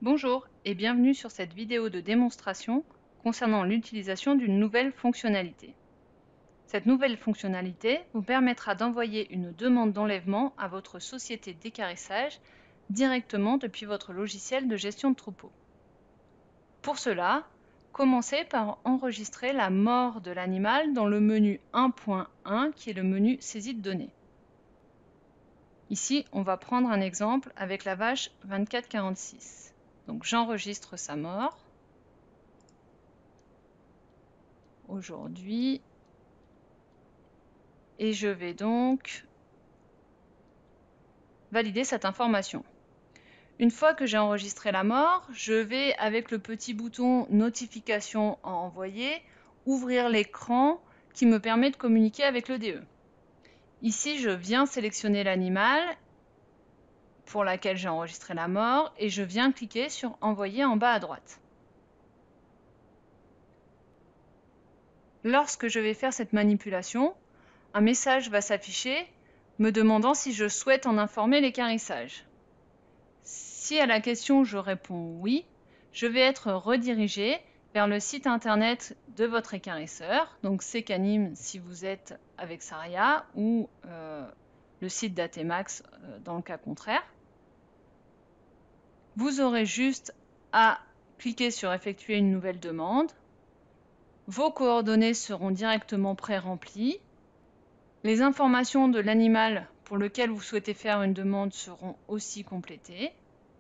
Bonjour et bienvenue sur cette vidéo de démonstration concernant l'utilisation d'une nouvelle fonctionnalité. Cette nouvelle fonctionnalité vous permettra d'envoyer une demande d'enlèvement à votre société d'équarrissage directement depuis votre logiciel de gestion de troupeau. Pour cela, commencez par enregistrer la mort de l'animal dans le menu 1.1 qui est le menu saisie de données. Ici, on va prendre un exemple avec la vache 2446. Donc j'enregistre sa mort. Aujourd'hui, et je vais donc valider cette information. Une fois que j'ai enregistré la mort, je vais, avec le petit bouton notification à envoyer, ouvrir l'écran qui me permet de communiquer avec le DE. Ici, je viens sélectionner l'animal pour laquelle j'ai enregistré la mort et je viens cliquer sur envoyer en bas à droite. Lorsque je vais faire cette manipulation, un message va s'afficher me demandant si je souhaite en informer l'équarrissage. Si à la question je réponds oui, je vais être redirigé vers le site internet de votre équarrisseur, donc Cecanim si vous êtes avec Saria ou le site d'Atemax dans le cas contraire. Vous aurez juste à cliquer sur effectuer une nouvelle demande. Vos coordonnées seront directement pré-remplies. Les informations de l'animal pour lequel vous souhaitez faire une demande seront aussi complétées.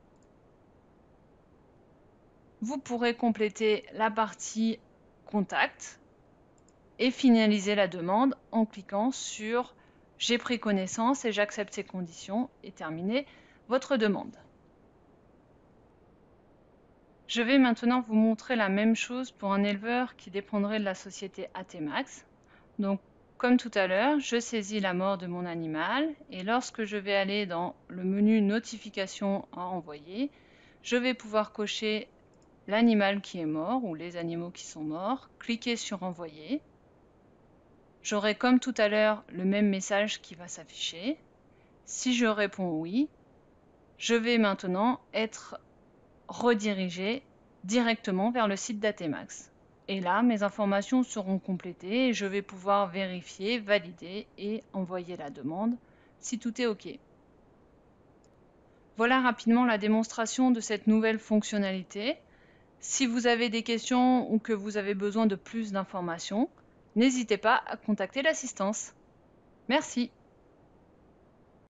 Vous pourrez compléter la partie contact et finaliser la demande en cliquant sur j'ai pris connaissance et j'accepte ces conditions et terminer votre demande. Je vais maintenant vous montrer la même chose pour un éleveur qui dépendrait de la société Atemax. Donc, comme tout à l'heure, je saisis la mort de mon animal et lorsque je vais aller dans le menu notification à envoyer, je vais pouvoir cocher l'animal qui est mort ou les animaux qui sont morts, cliquez sur envoyer. J'aurai comme tout à l'heure le même message qui va s'afficher. Si je réponds oui, je vais maintenant être redirigé directement vers le site d'Atemax. Et là, mes informations seront complétées et je vais pouvoir vérifier, valider et envoyer la demande si tout est OK. Voilà rapidement la démonstration de cette nouvelle fonctionnalité. Si vous avez des questions ou que vous avez besoin de plus d'informations, n'hésitez pas à contacter l'assistance. Merci.